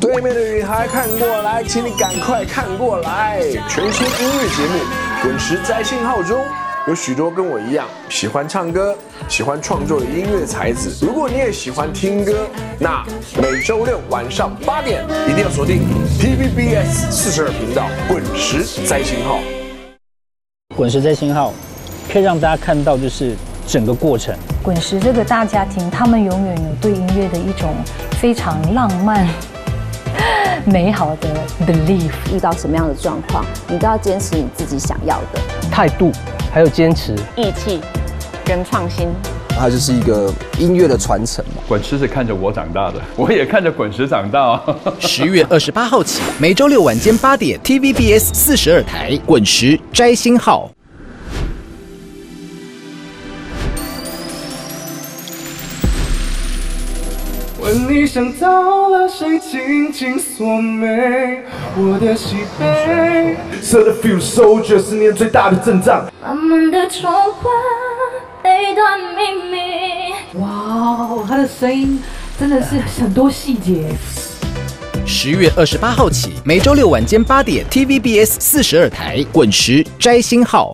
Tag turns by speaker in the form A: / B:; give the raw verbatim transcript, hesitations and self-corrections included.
A: 对面的女孩看过来，请你赶快看过来！全新音乐节目《滚石在信号》中，有许多跟我一样喜欢唱歌、喜欢创作的音乐才子。如果你也喜欢听歌，那每周六晚上八点一定要锁定 T V B S 四十二频道《滚石在信号》。
B: 滚石在信号，可以让大家看到就是整个过程。
C: 滚石这个大家庭，他们永远有对音乐的一种非常浪漫、美好的 belief。
D: 遇到什么样的状况，你都要坚持你自己想要的
B: 态度，还有坚持、
D: 义气跟创新。
E: 它就是一个音乐的传承嘛。
F: 滚石是看着我长大的，我也看着滚石长大哦。
G: 十月二十八号起，每周六晚间八点 ，T V B S 四十二台《滚石摘星号》。
H: 问你想到了谁，紧紧锁眉我的喜悲。Set a few soldiers， 十年最大的阵仗。
I: 慢慢的重换一段秘密。
J: 哇哦，他的声音真的是很多细节。
G: 十月二十八号起，每周六晚间八点 ，T V B S 四十二台《滚石摘星号》。